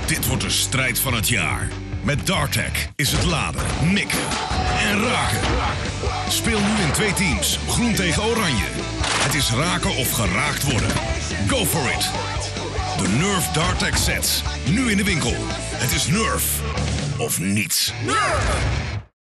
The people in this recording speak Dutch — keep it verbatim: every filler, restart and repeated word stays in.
Dit wordt de strijd van het jaar. Met Dartech is het laden, mikken en raken. Speel nu in twee teams, groen tegen oranje. Het is raken of geraakt worden. Go for it! De Nerf Dartech sets, nu in de winkel. Het is Nerf of niets. Nerf!